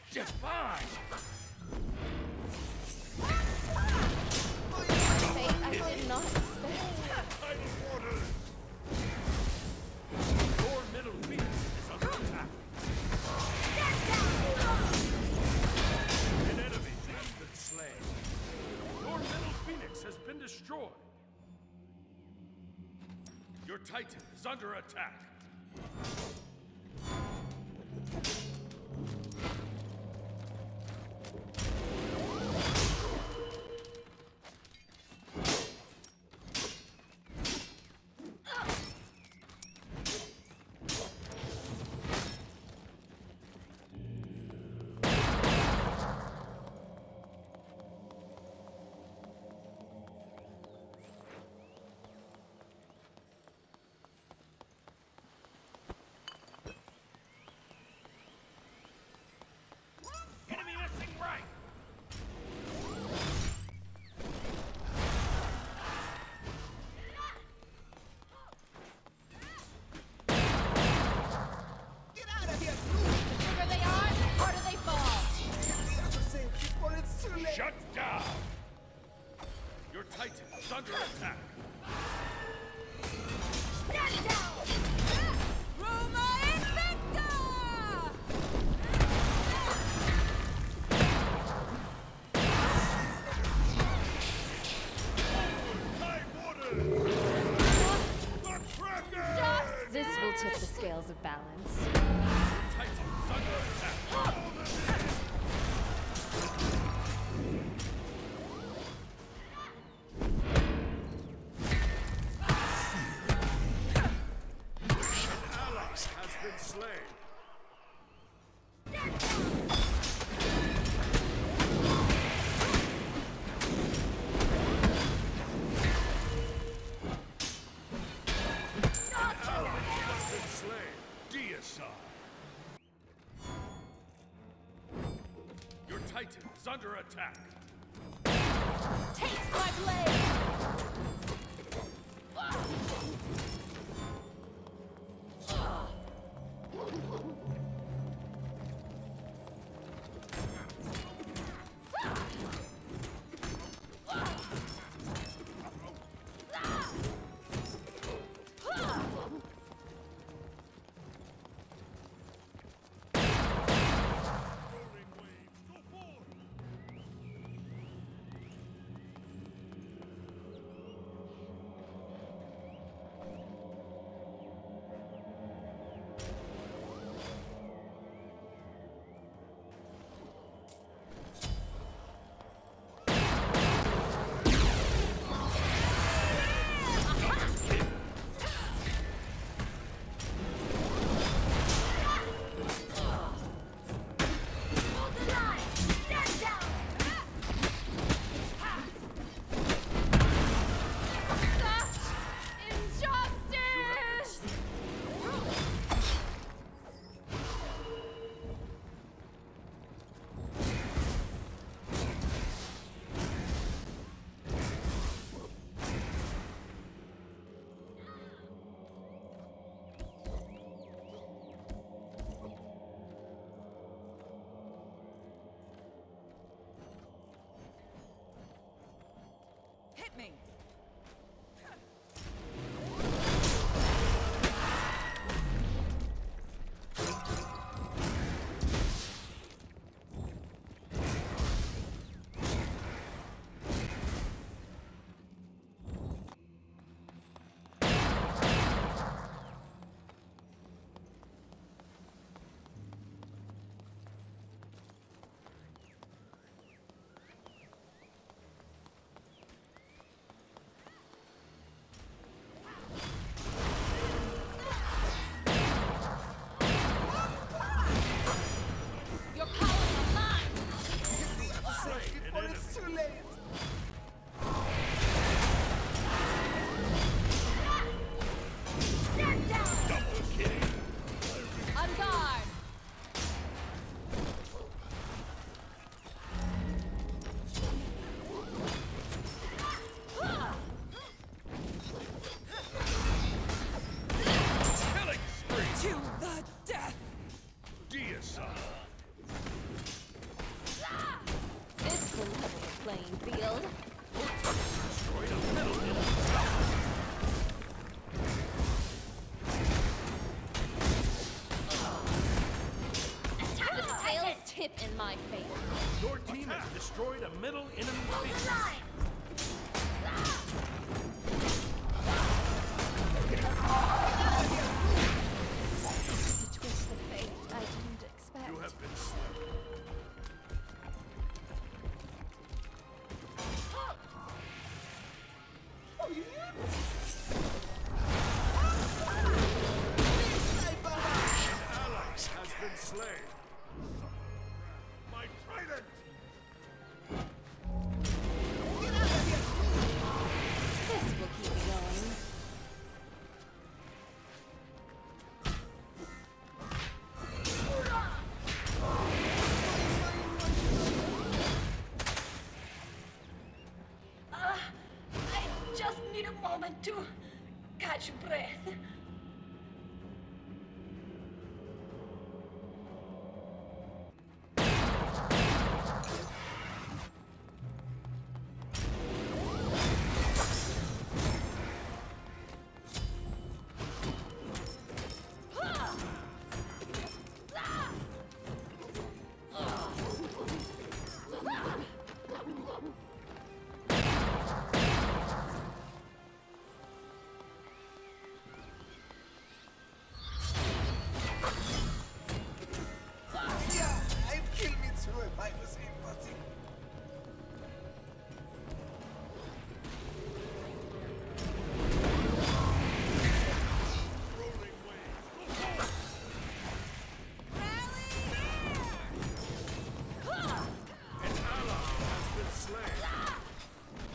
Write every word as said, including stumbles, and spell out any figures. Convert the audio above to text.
Define! Fate, I did not expect. Your middle phoenix is under attack. An enemy has been slain. Your middle phoenix has been destroyed. Your titan is under attack. Enemy missing right! Get out of here, The bigger they are, the harder they fall. Blue! Shut down! Your titan is under attack. Roma Invicta! High water! The Kraken! This will tip the scales of balance. Titan is under attack. An ally has been slain. An ally has been slain. Deicide. Your titan is under attack. Taste my blade! Rolling waves, go forward! pit in my favor. Your team has destroyed a middle enemy phoenix. A twist of fate I didn't expect. You have been slain. Allies has been slain. My trident! This will keep me going. Ah, I just need a moment to catch breath. Yeah, I'd kill me too if I was impossible. Rolling waves. An ally has been slain.